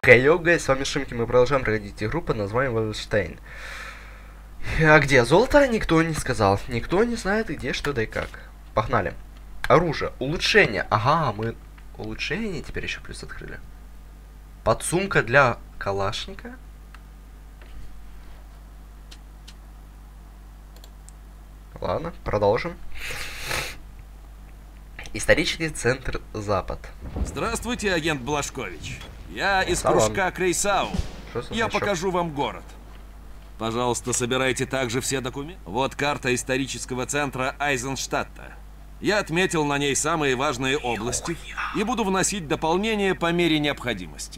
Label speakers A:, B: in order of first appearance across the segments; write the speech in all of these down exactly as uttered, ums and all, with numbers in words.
A: Хей, гайс, с вами Шимки, мы продолжаем проходить игру под названием Wolfenstein. А где золото, никто не сказал. Никто не знает, где, что, да и как. Погнали. Оружие, улучшение. Ага, мы улучшение теперь еще плюс открыли. Подсумка для калашника. Ладно, продолжим. Исторический центр Запад.
B: Здравствуйте, агент Блашкович. Я из
A: Салам.
B: кружка Крейсау.
A: Что за
B: Я
A: значок?
B: покажу вам город. Пожалуйста, собирайте также все документы. Вот карта исторического центра Айзенштадта. Я отметил на ней самые важные области и буду вносить дополнения по мере необходимости.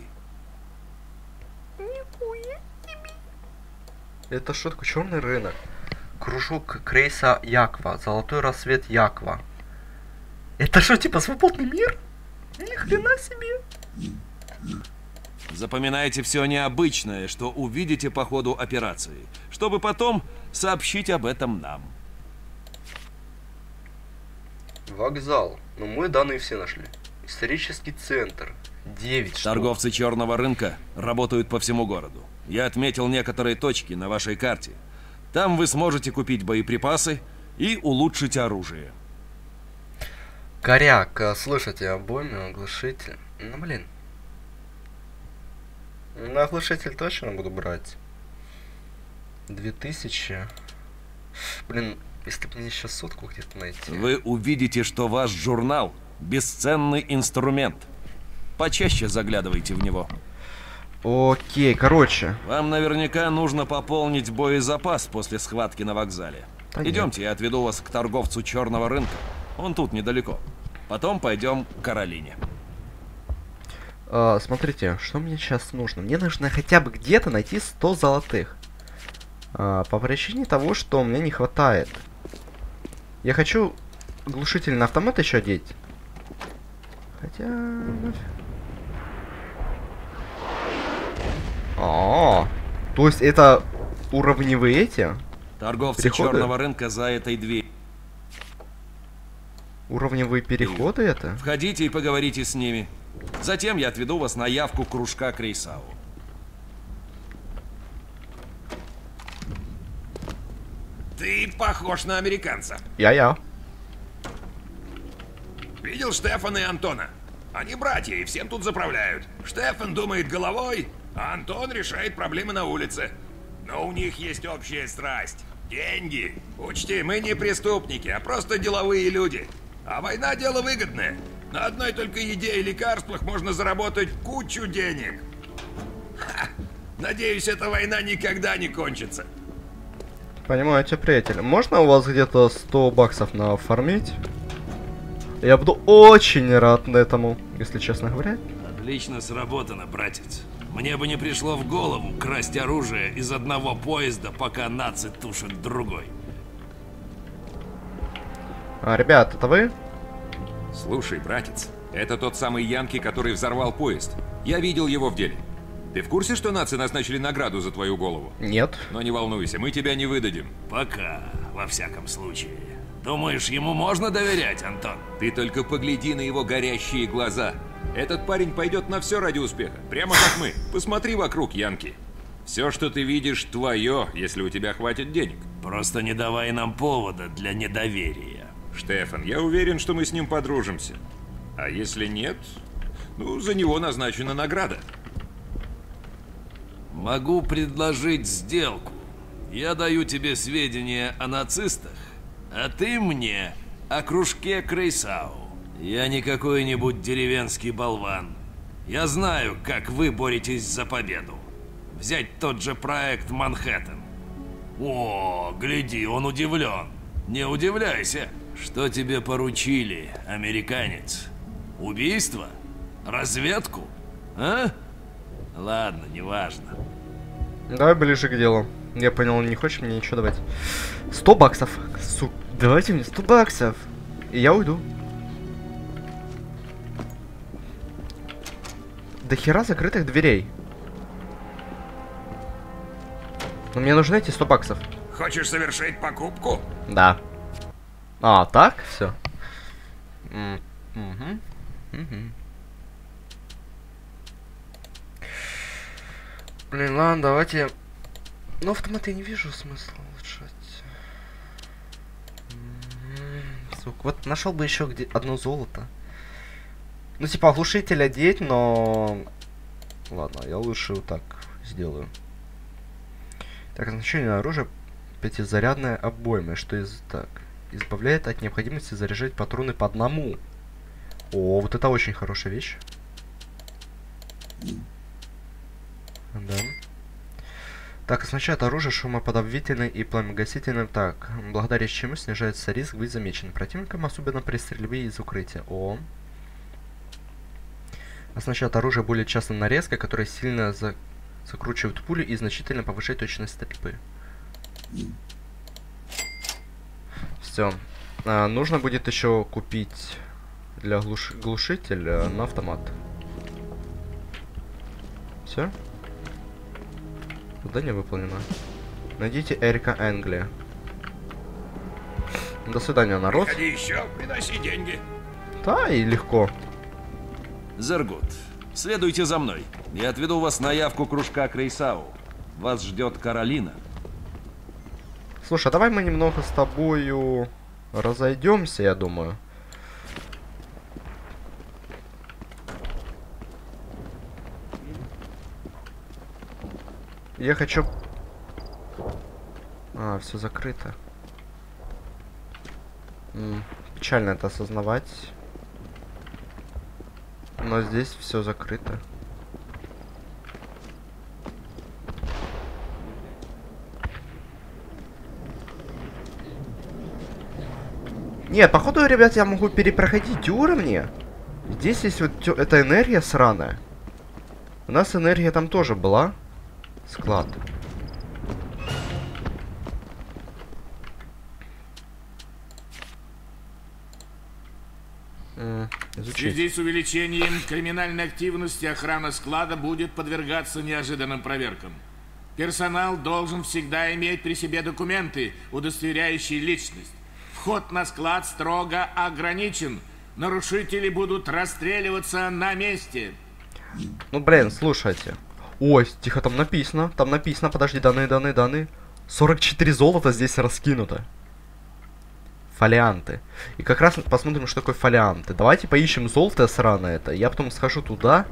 A: Это что такое? Черный рынок. Кружок Крейса Яква. Золотой рассвет Яква. Это что, типа свободный мир? Ни хрена себе.
B: Запоминайте все необычное, что увидите по ходу операции, чтобы потом сообщить об этом нам.
A: Вокзал. Ну, мы данные все нашли. Исторический центр. девять штук.
B: Торговцы черного рынка работают по всему городу. Я отметил некоторые точки на вашей карте. Там вы сможете купить боеприпасы и улучшить оружие.
A: Коряк, а, слушайте, обойми, оглушитель. Ну, блин. На оглушитель точно буду брать. Две тысячи. Блин, если бы мне сейчас сотку где-то найти.
B: Вы увидите, что ваш журнал – бесценный инструмент. Почаще заглядывайте в него.
A: Окей, короче.
B: Вам наверняка нужно пополнить боезапас после схватки на вокзале.
A: Да нет.
B: Идемте, я отведу вас к торговцу черного рынка. Он тут недалеко. Потом пойдем к Каролине.
A: А, смотрите, что мне сейчас нужно? Мне нужно хотя бы где-то найти сто золотых. А, по причине того, что мне не хватает. Я хочу глушитель на автомат еще одеть. Хотя... нафиг. А, то есть это уровневые эти?
B: Торговцы
A: Переходы?
B: черного рынка за этой дверью.
A: Уровневые переходы это?
B: Входите и поговорите с ними. Затем я отведу вас на явку кружка Крейсау.
C: Ты похож на американца.
A: Я-я.
C: Видел Штефана и Антона? Они братья и всем тут заправляют. Штефан думает головой, а Антон решает проблемы на улице. Но у них есть общая страсть. Деньги. Учти, мы не преступники, а просто деловые люди. А война дело выгодное. На одной только еде и лекарствах можно заработать кучу денег. Ха! Надеюсь, эта война никогда не кончится.
A: Понимаю тебя, приятель. Можно у вас где-то сто баксов нафармить? Я буду очень рад этому, если честно говоря.
B: Отлично сработано, братец. Мне бы не пришло в голову красть оружие из одного поезда, пока наци тушат другой.
A: А, ребят, это вы?
D: Слушай, братец, это тот самый Янки, который взорвал поезд. Я видел его в деле. Ты в курсе, что нации назначили награду за твою голову?
A: Нет.
D: Но не волнуйся, мы тебя не выдадим.
B: Пока, во всяком случае. Думаешь, ему можно доверять, Антон?
D: Ты только погляди на его горящие глаза. Этот парень пойдет на все ради успеха, прямо как мы. Посмотри вокруг, Янки. Все, что ты видишь, твое, если у тебя хватит денег.
B: Просто не давай нам повода для недоверия.
D: Штефан, я уверен, что мы с ним подружимся. А если нет, ну, за него назначена награда.
B: Могу предложить сделку. Я даю тебе сведения о нацистах, а ты мне о кружке Крейсау. Я не какой-нибудь деревенский болван. Я знаю, как вы боретесь за победу. Взять тот же проект Манхэттен. О, гляди, он удивлен. Не удивляйся. Что тебе поручили, американец? Убийство? Разведку? А? Ладно, неважно.
A: Давай ближе к делу. Я понял, не хочешь мне ничего давать. сто баксов. Сука, давайте мне сто баксов. И я уйду. До хера закрытых дверей. Но мне нужны эти сто баксов.
C: Хочешь совершить покупку?
A: Да. А, так? Все. Угу. Угу. Блин, ладно, давайте... Ну, автомат я не вижу смысла улучшать. Сука, вот нашел бы еще где одно золото. Ну, типа, оглушитель одеть, но... Ладно, я лучше вот так сделаю. Так, значение оружия пятизарядная обойма. Что из... Так. Избавляет от необходимости заряжать патроны по одному. О, вот это очень хорошая вещь. Да. Так, означает оружие шумоподавительное и пламегасительное. Так, благодаря чему снижается риск быть замеченным противником, особенно при стрельбе из укрытия. О. Означает оружие более часто нарезка, которая сильно за... закручивает пулю и значительно повышает точность стрельбы. Все. А, нужно будет еще купить для глуш... глушителя на автомат. Все. Задание выполнено. Найдите Эрика Энгли. До свидания, народ.
C: Приходи еще, приноси деньги.
A: Да, и легко.
B: Зергут, следуйте за мной. Я отведу вас на явку кружка Крейсау. Вас ждет Каролина.
A: Слушай, а давай мы немного с тобою разойдемся, я думаю. Я хочу... А, все закрыто. М, печально это осознавать. Но здесь все закрыто. Нет, походу, ребят, я могу перепроходить уровни. Здесь есть вот эта энергия сраная. У нас энергия там тоже была. Склад. М,
E: В связи с увеличением криминальной активности охрана склада будет подвергаться неожиданным проверкам. Персонал должен всегда иметь при себе документы, удостоверяющие личность. Вход на склад строго ограничен. Нарушители будут расстреливаться на месте.
A: Ну, блин, слушайте. Ой, тихо, там написано. Там написано, подожди, данные, данные, данные. сорок четыре золота здесь раскинуто. Фолианты. И как раз посмотрим, что такое фолианты. Давайте поищем золото сраное это. Я потом схожу туда.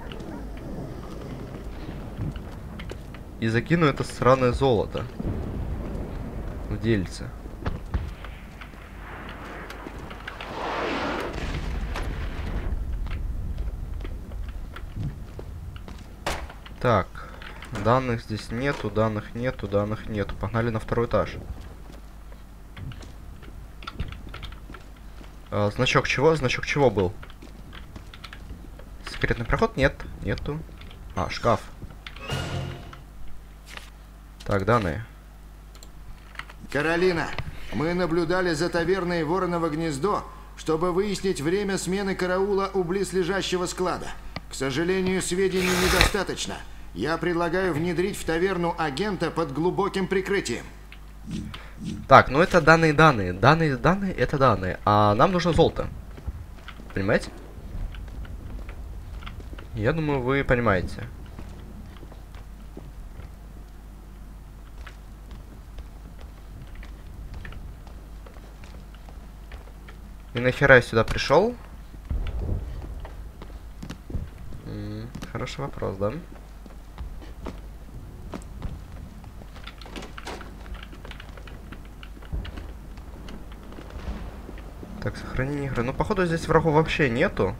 A: И закину это сраное золото. В дельце. Так, данных здесь нету, данных нету, данных нету. Погнали на второй этаж. А, значок чего? Значок чего был? Секретный проход? Нет, нету. А, шкаф. Так, данные.
F: Каролина, мы наблюдали за таверной Вороново гнездо, чтобы выяснить время смены караула у близлежащего склада. К сожалению, сведений недостаточно. Я предлагаю внедрить в таверну агента под глубоким прикрытием.
A: Так, ну это данные, данные. Данные, данные, это данные. А нам нужно золото. Понимаете? Я думаю, вы понимаете. И нахера я сюда пришел? М-м, хороший вопрос, да? Так, сохранение игры. Ну, походу, здесь врагов вообще нету.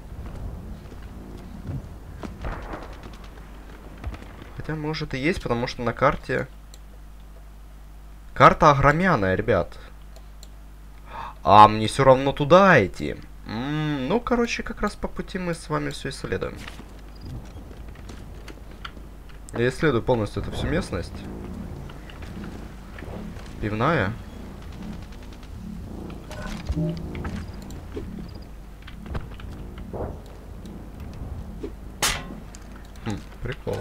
A: Хотя, может, и есть, потому что на карте... Карта огромяная, ребят. А мне все равно туда идти. М-м, ну, короче, как раз по пути мы с вами все исследуем. Я исследую полностью эту всю местность. Пивная. Хм, прикол.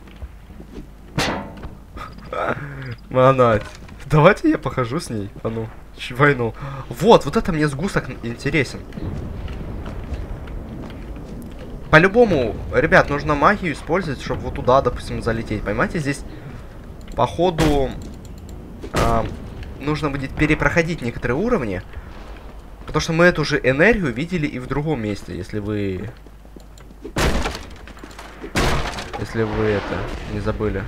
A: Монать. Давайте я похожу с ней. А ну, войну. Вот, вот это мне сгусток интересен. по-любому, ребят, нужно магию использовать, чтобы вот туда, допустим, залететь. Понимаете, здесь, походу, э, нужно будет перепроходить некоторые уровни. Потому что мы эту же энергию видели и в другом месте, если вы... Если вы это не забыли.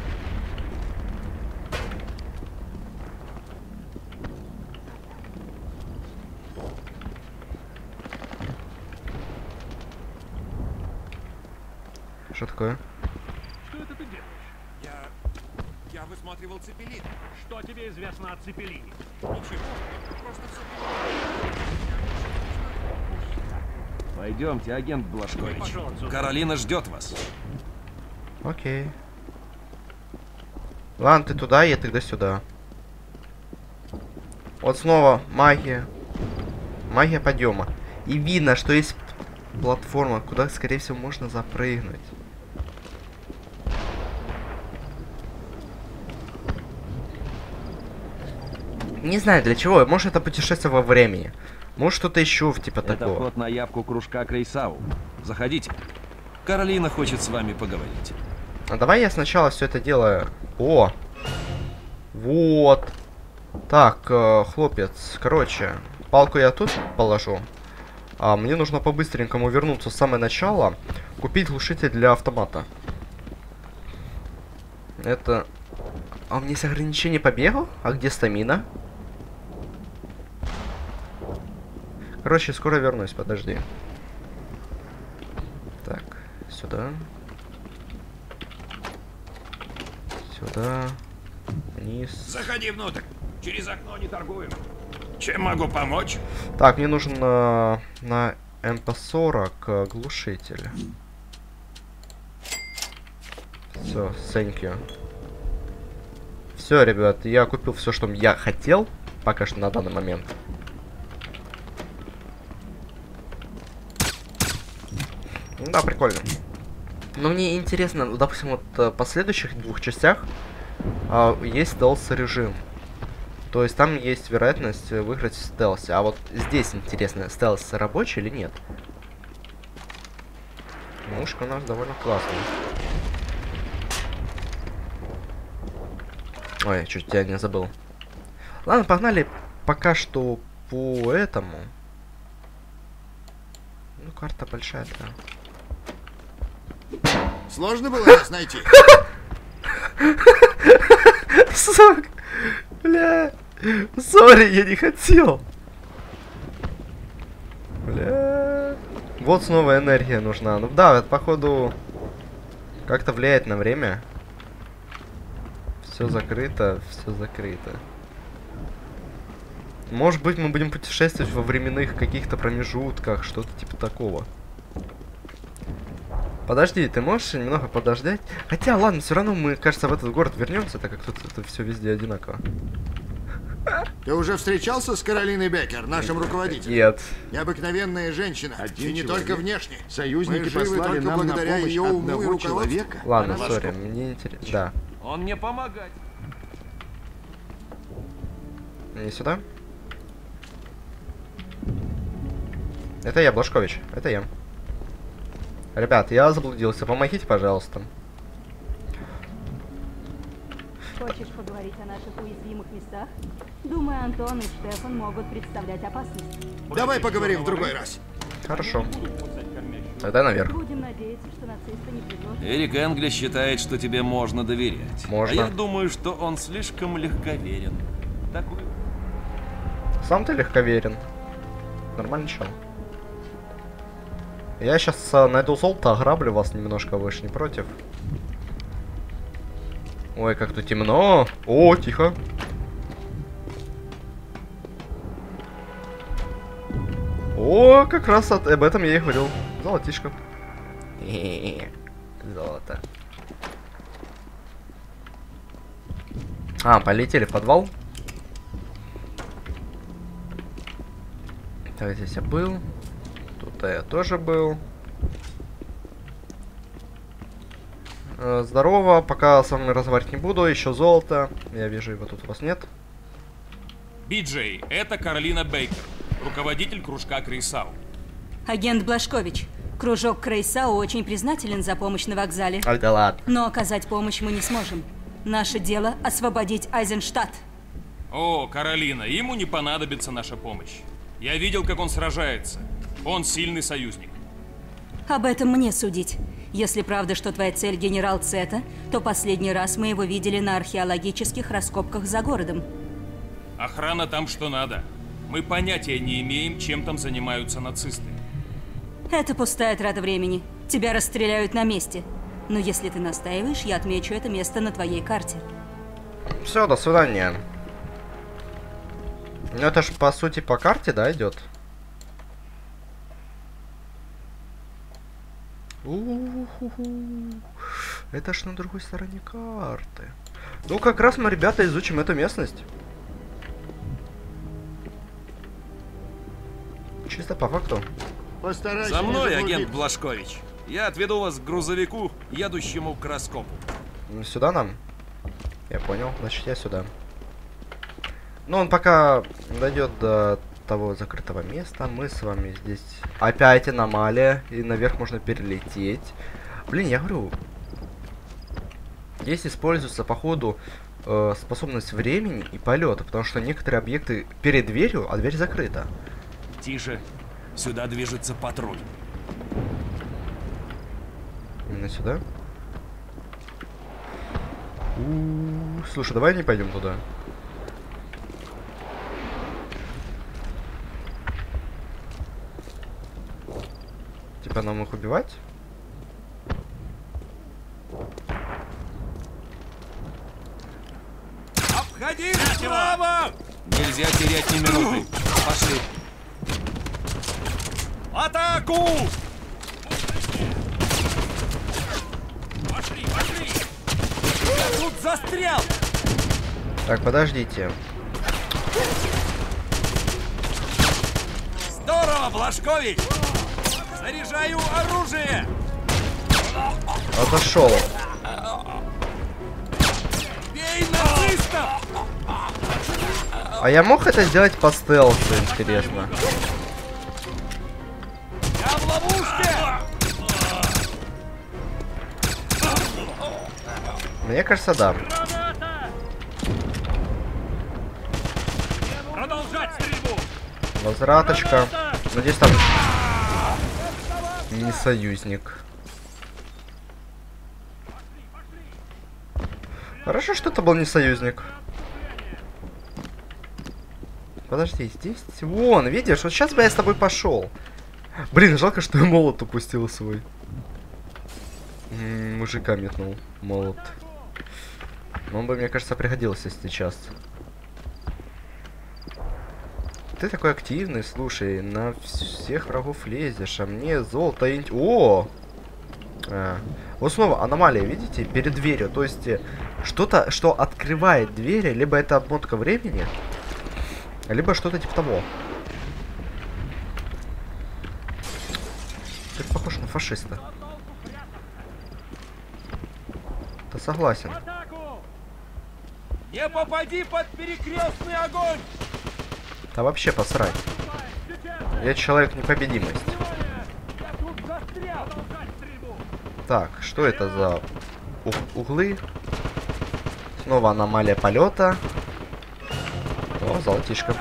A: Что такое?
G: Что это ты делаешь?
C: Я... я высматривал цепелин.
G: Что тебе известно о Цепелине?
C: Ничего, просто все...
B: Пойдемте, агент Блажкович.
G: Пошел отсюда.
B: Каролина ждет вас.
A: Окей. Ладно, ты туда, я тогда сюда. Вот снова магия. Магия подъема. И видно, что есть платформа, куда, скорее всего, можно запрыгнуть. Не знаю для чего. Может, это путешествие во времени. Может, что-то еще типа
B: Это
A: такого.
B: вход на явку кружка Крейсау. Заходите. Каролина хочет с вами поговорить.
A: А давай я сначала все это делаю. О! Вот. Так, э, хлопец. Короче, палку я тут положу. А мне нужно по-быстренькому вернуться в самое начало. Купить глушитель для автомата. Это... А у меня есть ограничение по бегу? А где стамина? Короче, скоро вернусь, подожди. Так, сюда. Сюда. Вниз.
C: Заходи внутрь. Через окно не торгуем. Чем могу помочь?
A: Так, мне нужен э, на эм пэ сорок э, глушитель. Все, thank you. Все, ребят, я купил все, что я хотел. Пока что на данный момент. Ну да, прикольно. Но мне интересно, ну, допустим, вот в последующих двух частях а, есть стелс-режим. То есть там есть вероятность выиграть в стелсе. А вот здесь интересно, стелс рабочий или нет? Мушка у нас довольно классная. Ой, чуть тебя не забыл. Ладно, погнали пока что по этому. Ну, карта большая-то.
F: Сложно было нас найти?
A: Сука. Бля. Сори, я не хотел. Бля. Вот снова энергия нужна. Ну да, это походу как-то влияет на время. Все закрыто, все закрыто. Может быть, мы будем путешествовать во временных каких-то промежутках, что-то типа такого. Подожди, ты можешь немного подождать? Хотя, ладно, все равно мы, кажется, в этот город вернемся, так как тут это все везде одинаково.
F: Ты уже встречался с Каролиной Беккер, нашим руководителем?
A: Нет.
F: Необыкновенная женщина,
H: Один
F: и не
H: человек.
F: только внешне.
H: Союзники
F: Мы живы
H: послали
F: только
H: нам на
F: благодаря
H: помощь
F: ее уму и
H: одного
F: руководству.
H: человека.
A: Ладно,
B: Она
A: сори,
B: вас-
A: мне интересно. Да.
B: Он мне помогать.
A: Не сюда? Это я, Блажкович. Это я. Ребят, я заблудился. Помогите, пожалуйста.
I: Хочешь поговорить о наших уязвимых местах? Думаю, Антон и Штефан могут представлять опасность.
F: Давай поговорим в другой раз.
A: Хорошо. Тогда наверх.
I: Будем надеяться, что нацисты не предложат.
B: Эрик Энгли считает, что тебе можно доверять.
A: Можно.
B: А я думаю, что он слишком легковерен. Такой.
A: Сам ты легковерен. Нормально, чел. Я сейчас а, найду золото, ограблю вас немножко, вы ж не против? Ой, как тут темно. О, тихо. О, как раз от, об этом я и говорил. Золотишко. Золото. А, полетели в подвал. Так, здесь я был. Тут я тоже был. Э, Здорово, пока с вами разговаривать не буду. Еще золото. Я вижу, его тут у вас нет.
J: Би-Джей, это Каролина Бейкер, руководитель кружка Крейсау.
I: Агент Блажкович, Кружок Крейсау очень признателен за помощь на вокзале.
A: Ай, да ладно.
I: Но оказать помощь мы не сможем. Наше дело — освободить Айзенштадт.
J: О, Каролина, ему не понадобится наша помощь. Я видел, как он сражается. Он сильный союзник.
I: Об этом мне судить. Если правда, что твоя цель генерал Цета, то последний раз мы его видели на археологических раскопках за городом.
J: Охрана там что надо. Мы понятия не имеем, чем там занимаются нацисты.
I: Это пустая трата времени. Тебя расстреляют на месте. Но если ты настаиваешь, я отмечу это место на твоей карте.
A: Все, до свидания. Ну это ж по сути по карте, да, идет? У-ху-ху. Это ж на другой стороне карты. Ну как раз мы, ребята, изучим эту местность. Чисто по факту.
F: Постарайся
J: За мной,
F: не
J: агент
F: заблудиться.
J: Блашкович. Я отведу вас к грузовику, едущему к раскопу.
A: Сюда нам? Я понял, значит я сюда. Ну он пока дойдет до того закрытого места, мы с вами здесь опять аномалия, и наверх можно перелететь. Блин, я говорю, здесь используется походу э, способность времени и полета, потому что некоторые объекты перед дверью, а дверь закрыта.
J: Тише, сюда движется патруль.
A: Именно сюда? У-у-у. Слушай, давай не пойдем туда. Типа нам их убивать?
B: Обходи справа! Нельзя терять ни минуты. Пошли. Атаку! Пошли, пошли! Я тут застрял!
A: Так, подождите.
B: Здорово, Блашкович! Заряжаю оружие!
A: Отошел.
B: Бей нацистов!
A: А я мог это сделать по стелсу, интересно.
B: Я в ловушке!
A: Мне кажется, да.
G: Продолжать стрельбу!
A: Возвраточка. Надеюсь, там не союзник. Хорошо, что это был не союзник. Подожди, здесь... Вон, видишь, вот сейчас бы я с тобой пошел. Блин, жалко, что я молот упустил свой. М-м, мужика метнул молот. Он бы, мне кажется, пригодился сейчас. Ты такой активный, слушай, на всех врагов лезешь, а мне золото и... О! А. Вот снова аномалия, видите, перед дверью. То есть что-то, что открывает двери, либо это обмотка времени, либо что-то типа того. Ты похож на фашиста. Да согласен.
B: Не попади под перекрестный огонь!
A: Да вообще посрать. Я человек непобедимость. Так, что это за у углы? Снова аномалия полета. О, золотишко.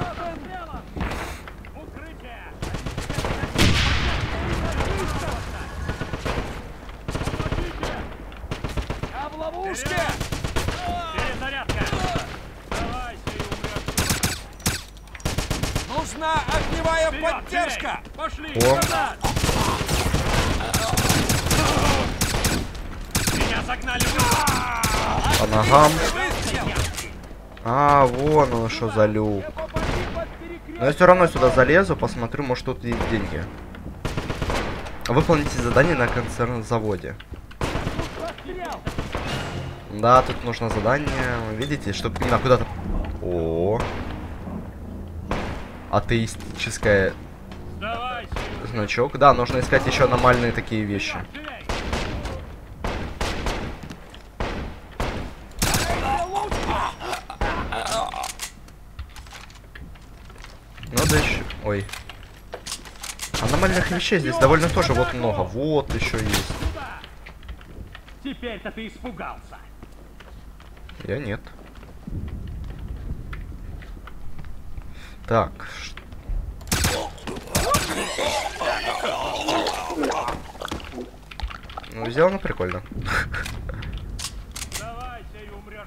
B: Я в ловушке!
G: Перезарядка! Давайте и умрёт.
B: Нужна огневая
G: Вперёд,
B: поддержка!
G: Джей! Пошли!
A: О.
G: Назад! Меня загнали в...
A: По ногам. А, вон он что за люк. Но я все равно сюда залезу, посмотрю, может тут есть деньги. Выполните задание на концерном заводе. Да, тут нужно задание. Видите, чтобы именно куда-то... О, атеистическое
G: Давайте!
A: значок. Да, нужно искать еще аномальные такие вещи. Ну да еще... Ой. Аномальных вещей здесь довольно тоже вот много. Вот еще есть.
G: Теперь-то ты испугался.
A: Я нет. Так. Ну, сделано прикольно.
G: Давайся и умрешь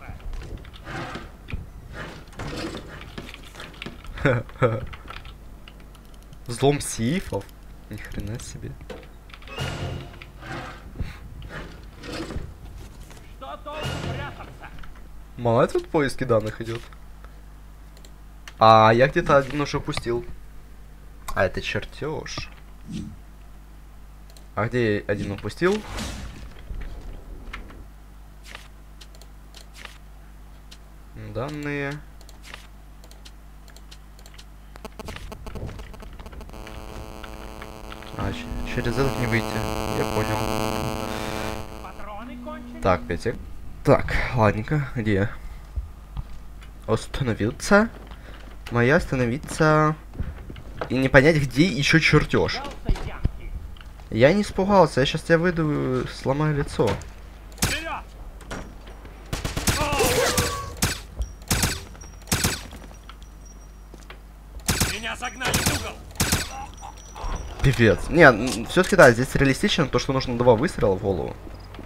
G: быстро.
A: Взлом сейфов? Ни хрена себе.
G: Что толку прятаться?
A: Мало тут поиски данных идет. А я где-то один уже упустил. А это чертеж. А где я один упустил? Данные. А, через этот не выйти. Я понял.
G: Патроны кончились?
A: Так, пятик. Так, ладненько, где я? Остановиться. Моя остановиться. И не понять, где еще чертеж. Я не испугался, я сейчас тебя выйду, сломаю лицо.
G: Вперед! Меня загнали в угол.
A: Пипец. Не, все-таки да, здесь реалистично то, что нужно два выстрела в голову.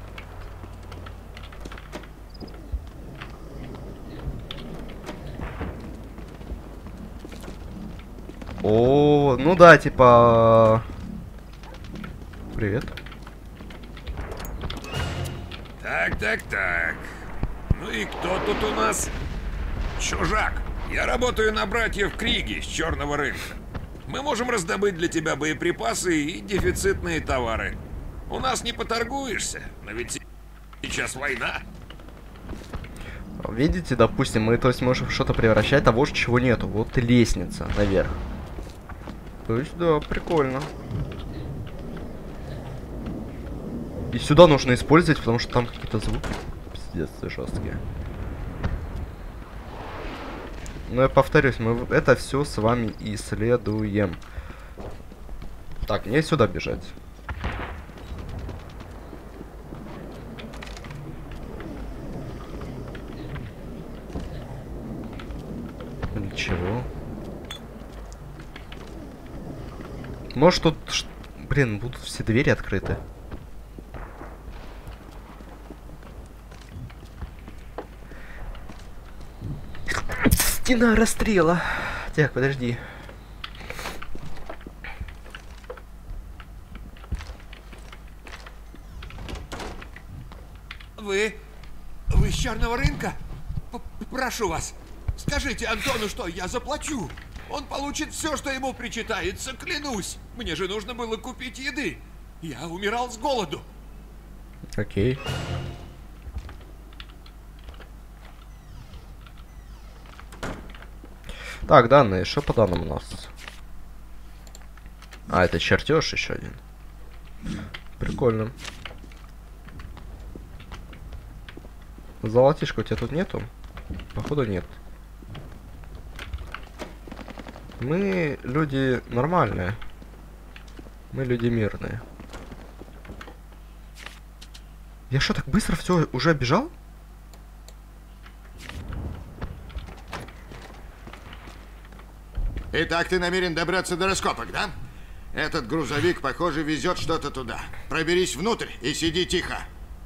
A: О, ну да, типа... Привет.
C: Так, так, так. Ну и кто тут у нас? Чужак. Я работаю на братьев Криги с черного рынка. Мы можем раздобыть для тебя боеприпасы и дефицитные товары. У нас не поторгуешься, но ведь сейчас война.
A: Видите, допустим, мы то есть можем что-то превращать того, чего нету. Вот и лестница наверх. То есть, да, прикольно. И сюда нужно использовать, потому что там какие-то звуки пиздец жесткие. Но я повторюсь, мы это все с вами исследуем. Так, мне сюда бежать. Ничего. Может тут, блин, будут все двери открыты. Стена расстрела. Так, подожди.
C: Вы? Вы с черного рынка? П- Прошу вас, скажите Антону, что я заплачу. Он получит все, что ему причитается, клянусь. Мне же нужно было купить еды. Я умирал с голоду.
A: Окей. Так, данные, что по данным у нас? А, это чертеж еще один. Прикольно. Золотишко у тебя тут нету? Походу нет. Мы люди нормальные. Мы люди мирные. Я что, так быстро все уже бежал?
F: Итак, ты намерен добраться до раскопок, да? Этот грузовик, похоже, везет что-то туда. Проберись внутрь и сиди тихо.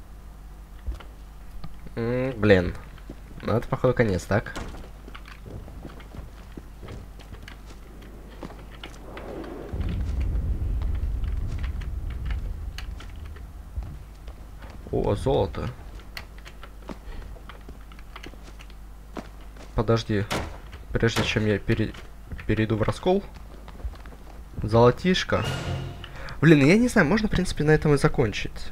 A: М-м, блин. Ну это, походу, конец, так? О, золото. Подожди. Прежде чем я пере... перейду в раскол. Золотишко. Блин, я не знаю, можно, в принципе, на этом и закончить.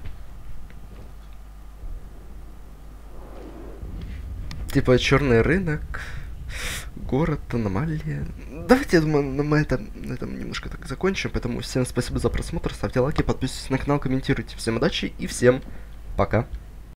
A: Типа черный рынок, город, аномалия. Давайте, я думаю, мы это, на этом немножко так закончим. Поэтому всем спасибо за просмотр, ставьте лайки, подписывайтесь на канал, комментируйте. Всем удачи и всем пока.